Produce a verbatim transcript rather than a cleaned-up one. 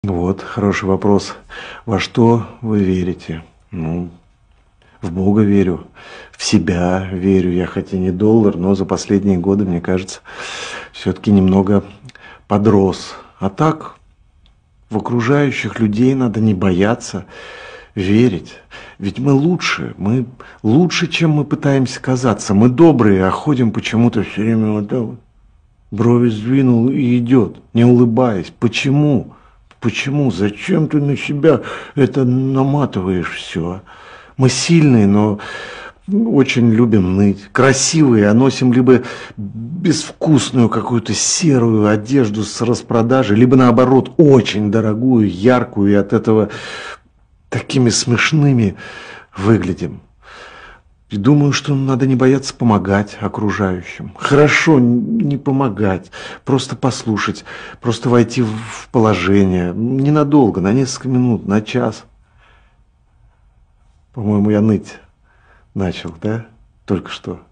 Вот, хороший вопрос. Во что вы верите? Ну, в Бога верю, в себя верю. Я хоть и не доллар, но за последние годы, мне кажется, все-таки немного подрос. А так, в окружающих людей надо не бояться верить. Ведь мы лучше, мы лучше, чем мы пытаемся казаться. Мы добрые, а ходим почему-то все время вот так вот. Брови сдвинул и идет, не улыбаясь. Почему? Почему? Зачем ты на себя это наматываешь все? Мы сильные, но очень любим ныть. Красивые, а носим либо безвкусную какую-то серую одежду с распродажи, либо наоборот очень дорогую, яркую, и от этого такими смешными выглядим. И думаю, что надо не бояться помогать окружающим. Хорошо не помогать, просто послушать, просто войти в положение. Ненадолго, на несколько минут, на час. По-моему, я ныть начал, да? Только что.